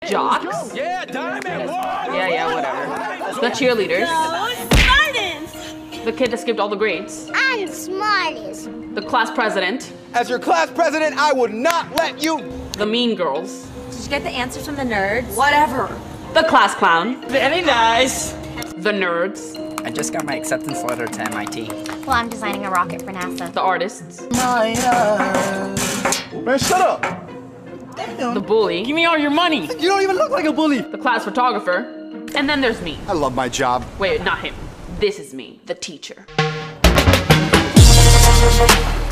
Jocks? Yeah, Diamond. Yeah, whatever. The cheerleaders. Smartest! The kid that skipped all the grades. I'm smartest. The class president. As your class president, I would not let you. The mean girls. Did you get the answers from the nerds? Whatever. The class clown. Very nice. The nerds. I just got my acceptance letter to MIT. Well, I'm designing a rocket for NASA. The artists. Man, shut up. The bully. Give me all your money. You don't even look like a bully. The class photographer. And then there's me. I love my job. Wait, not him. This is me, the teacher.